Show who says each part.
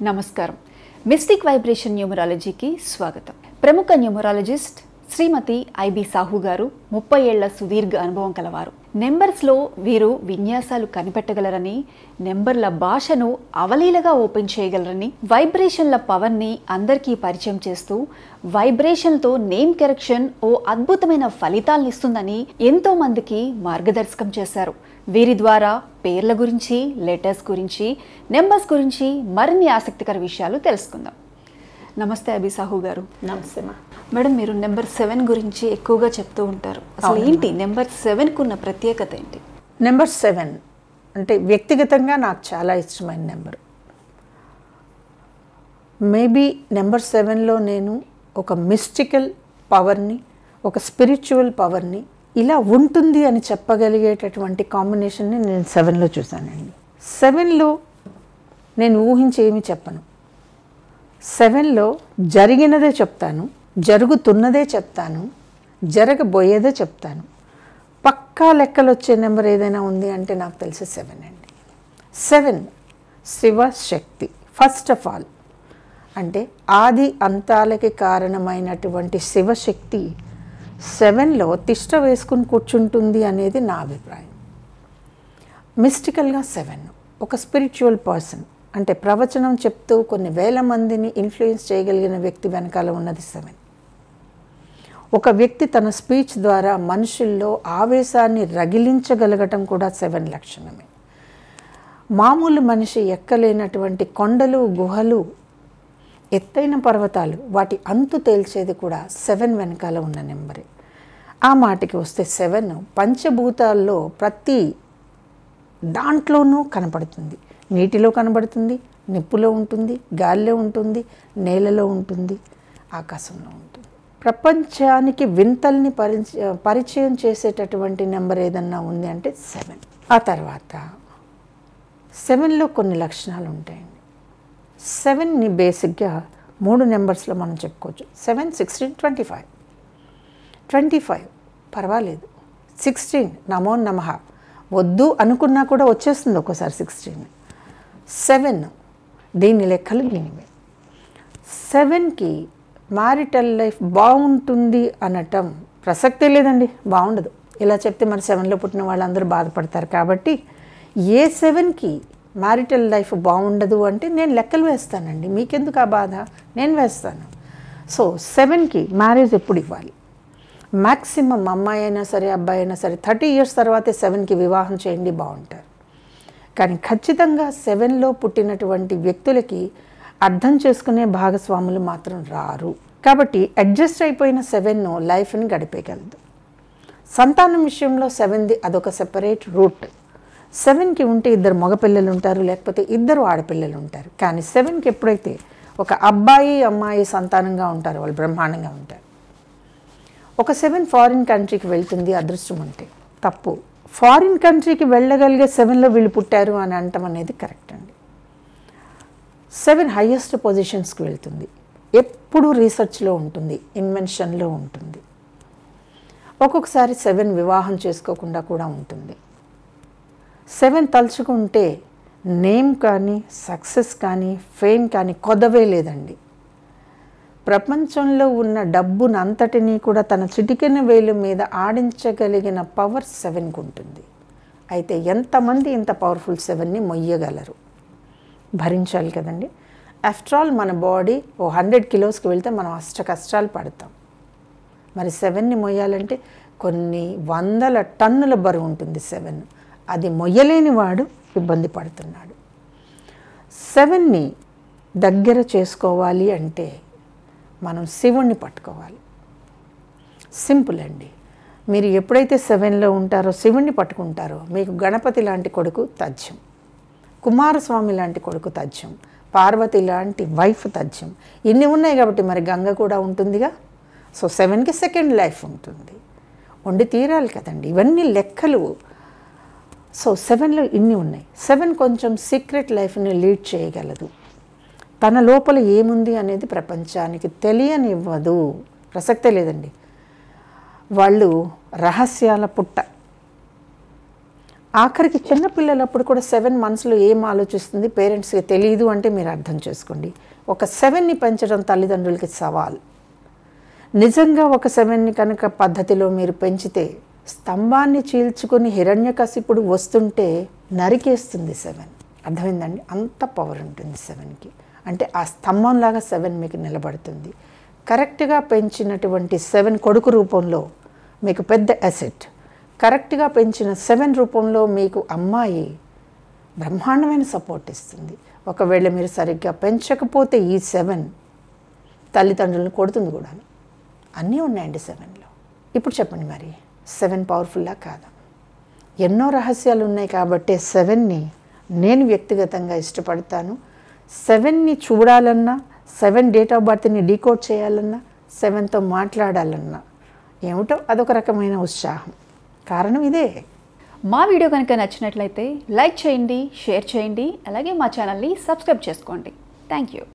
Speaker 1: నమస్కారం. Mystic vibration న్యూమరాలజీకి స్వాగతం. ప్రముఖ న్యూమరాలజిస్ట్ శ్రీమతి ఐబి సాహు గారు 30 ఏళ్ల సుదీర్ఘ అనుభవం కలవారు. నెంబర్స్లో వీరు విన్యాసాలు కనిపెట్టగలరని, నెంబర్ల భాషను అవలీలగా ఓపెన్ చేయగలరని, వైబ్రేషన్ల పవర్ని అందరికీ పరిచయం చేస్తూ వైబ్రేషన్తో నేమ్ కరెక్షన్ ఓ అద్భుతమైన ఫలితాలనిస్తుందని ఎంతో మందికి మార్గదర్శకం చేశారు. వీరి ద్వారా పేర్ల గురించి, లెటర్స్ గురించి, నెంబర్స్ గురించి మరిన్ని ఆసక్తికర విషయాలు తెలుసుకుందాం. నమస్తే అబి సాహు గారు.
Speaker 2: నమస్తే
Speaker 1: మేడం, మీరు నెంబర్ 7 గురించి ఎక్కువగా చెప్తూ ఉంటారు. అసలు ఏంటి నెంబర్ 7కు ఉన్న ప్రత్యేకత ఏంటి?
Speaker 2: నెంబర్ 7 అంటే వ్యక్తిగతంగా నాకు చాలా ఇష్టమైన నెంబర్. మేబీ నెంబర్ 7లో నేను ఒక మిస్టికల్ పవర్ని, ఒక స్పిరిచువల్ పవర్ని ఇలా ఉంటుంది అని చెప్పగలిగేటటువంటి కాంబినేషన్ని నేను 7లో చూశానండి. 7లో నేను ఊహించి ఏమీ చెప్పను. 7లో జరిగినదే చెప్తాను, జరుగుతున్నదే చెప్తాను, జరగబోయేదే చెప్తాను. పక్కా లెక్కలు వచ్చే నెంబర్ ఏదైనా ఉంది అంటే నాకు తెలిసి 7 అండి. 7 శివశక్తి. ఫస్ట్ ఆఫ్ ఆల్ అంటే ఆది అంతాలకి కారణమైనటువంటి శివశక్తి 7లో తిష్ట వేసుకుని కూర్చుంటుంది అనేది నా అభిప్రాయం. మిస్టికల్గా 7 ఒక స్పిరిచువల్ పర్సన్ అంటే ప్రవచనం చెప్తూ కొన్ని వేల మందిని ఇన్ఫ్లుయెన్స్ చేయగలిగిన వ్యక్తి వెనకాల ఉన్నది 7. ఒక వ్యక్తి తన స్పీచ్ ద్వారా మనుషుల్లో ఆవేశాన్ని రగిలించగలగటం కూడా 7 లక్షణమే. మామూలు మనిషి ఎక్కలేనటువంటి కొండలు, గుహలు, ఎత్తైన పర్వతాలు, వాటి అంతు తేల్చేది కూడా 7 వెనకాల ఉన్న నెంబరే. ఆ మాటకి వస్తే 7 పంచభూతాల్లో ప్రతి దాంట్లోనూ కనపడుతుంది. నీటిలో కనబడుతుంది, నిప్పులో ఉంటుంది, గాలిలో ఉంటుంది, నేలలో ఉంటుంది, ఆకాశంలో ఉంటుంది. ప్రపంచానికి వింతల్ని పరిచయం చేసేటటువంటి నెంబర్ ఏదన్నా ఉంది అంటే 7. ఆ తర్వాత 7లో కొన్ని లక్షణాలు ఉంటాయండి. 7ని బేసిక్గా 3 నెంబర్స్లో మనం చెప్పుకోవచ్చు. 7, 16, 25. 25 పర్వాలేదు. 16 నమో నమః వద్దు అనుకున్నా కూడా వచ్చేస్తుంది ఒక్కోసారి 16. 7 దీని లెక్కలు దీనివే. 7కి మ్యారిటల్ లైఫ్ బాగుంటుంది అనటం ప్రసక్తే లేదండి, బాగుండదు. ఇలా చెప్తే మరి 7లో పుట్టిన వాళ్ళందరూ బాధపడతారు. కాబట్టి ఏ 7కి మ్యారిటల్ లైఫ్ బాగుండదు అంటే నేను లెక్కలు వేస్తానండి. మీకెందుకు ఆ బాధ? నేను వేస్తాను. సో 7కి మ్యారేజ్ ఎప్పుడు ఇవ్వాలి? మ్యాక్సిమం అమ్మాయి అయినా సరే, అబ్బాయి అయినా సరే 30 ఇయర్స్ తర్వాతే 7కి వివాహం చేయండి, బాగుంటారు. కానీ ఖచ్చితంగా 7లో పుట్టినటువంటి వ్యక్తులకి అర్థం చేసుకునే భాగస్వాములు మాత్రం రారు. కాబట్టి అడ్జస్ట్ అయిపోయిన 7 లైఫ్ని గడిపేయగలదు. సంతానం విషయంలో 7ది అదొక సెపరేట్ రూట్. 7కి ఉంటే 2 మగపిల్లలు ఉంటారు, లేకపోతే 2 ఆడపిల్లలు ఉంటారు. కానీ 7కి ఎప్పుడైతే ఒక అబ్బాయి అమ్మాయి సంతానంగా ఉంటారో వాళ్ళు బ్రహ్మాండంగా ఉంటారు. ఒక 7 ఫారిన్ కంట్రీకి వెళ్తుంది అదృష్టం ఉంటే. తప్పు. ఫారిన్ కంట్రీకి వెళ్ళగలిగే 7లో వీళ్ళు పుట్టారు అని అనటం అనేది కరెక్ట్ అండి. 7 హైయెస్ట్ పొజిషన్స్కి వెళ్తుంది. ఎప్పుడు రీసెర్చ్లో ఉంటుంది, ఇన్వెన్షన్లో ఉంటుంది. ఒక్కొక్కసారి 7 వివాహం చేసుకోకుండా కూడా ఉంటుంది. 7 తలుచుకుంటే నేమ్ కానీ, సక్సెస్ కానీ, ఫేమ్ కానీ కొదవే లేదండి. ప్రపంచంలో ఉన్న డబ్బును అంతటినీ కూడా తన చిటికెన వేలు మీద ఆడించగలిగిన పవర్ 7కు ఉంటుంది. అయితే ఎంతమంది ఇంత పవర్ఫుల్ 7ని మొయ్యగలరు? భరించాలి కదండి. ఆఫ్టర్ ఆల్ మన బాడీ 100 కిలోస్కి వెళ్తే మనం అష్ట కష్టాలు పడతాం. మరి 7ని మొయ్యాలంటే కొన్ని వందల టన్నుల బరువు ఉంటుంది 7. అది మొయ్యలేని వాడు ఇబ్బంది పడుతున్నాడు. 7ని దగ్గర చేసుకోవాలి అంటే మనం శివుణ్ణి పట్టుకోవాలి. సింపుల్ అండి. మీరు ఎప్పుడైతే 7లో ఉంటారో, శివుణ్ణి పట్టుకుంటారో, మీకు గణపతి లాంటి కొడుకు తథ్యం, కుమారస్వామి లాంటి కొడుకు తథ్యం, పార్వతి లాంటి వైఫ్ తథ్యం. ఇన్ని ఉన్నాయి కాబట్టి మరి గంగ కూడా ఉంటుందిగా. సో 7కి సెకండ్ లైఫ్ ఉంటుంది, ఉండి తీరాలి కదండి. ఇవన్నీ లెక్కలు. సో 7లో ఇన్ని ఉన్నాయి. 7 కొంచెం సీక్రెట్ లైఫ్ని లీడ్ చేయగలదు. తన లోపల ఏముంది అనేది ప్రపంచానికి తెలియనివ్వదు. ప్రసక్తే లేదండి. వాళ్ళు రహస్యాల పుట్ట. ఆఖరికి చిన్నపిల్లలప్పుడు కూడా 7 మంత్స్లో ఏం ఆలోచిస్తుంది పేరెంట్స్కి తెలియదు అంటే మీరు అర్థం చేసుకోండి. ఒక 7ని పెంచడం తల్లిదండ్రులకి సవాల్. నిజంగా ఒక 7ని కనుక పద్ధతిలో మీరు పెంచితే స్తంభాన్ని చీల్చుకొని హిరణ్యకశిపుడు వస్తుంటే నరికేస్తుంది 7. అర్థమైందండి? అంత పవర్ ఉంటుంది 7కి. అంటే ఆ స్తంభంలాగా 7 మీకు నిలబడుతుంది. కరెక్ట్గా పెంచినటువంటి 7 కొడుకు రూపంలో మీకు పెద్ద అసెట్. కరెక్ట్గా పెంచిన 7 రూపంలో మీకు అమ్మాయి బ్రహ్మాండమైన సపోర్ట్ ఇస్తుంది. ఒకవేళ మీరు సరిగ్గా పెంచకపోతే ఈ 7 తల్లిదండ్రులను కొడుతుంది కూడా. అన్నీ ఉన్నాయండి 7లో. ఇప్పుడు చెప్పండి మరి 7 పవర్ఫుల్లా కాదా? ఎన్నో రహస్యాలు ఉన్నాయి కాబట్టి 7ని నేను వ్యక్తిగతంగా ఇష్టపడతాను. 7ని చూడాలన్నా, 7 డేట్ ఆఫ్ బర్త్ని డీకోడ్ చేయాలన్నా, 7తో మాట్లాడాలన్నా ఏమిటో అదొక రకమైన ఉత్సాహం. కారణం ఇదే.
Speaker 1: మా వీడియో కనుక నచ్చినట్లయితే లైక్ చేయండి, షేర్ చేయండి, అలాగే మా ఛానల్ని సబ్స్క్రైబ్ చేసుకోండి. Thank you.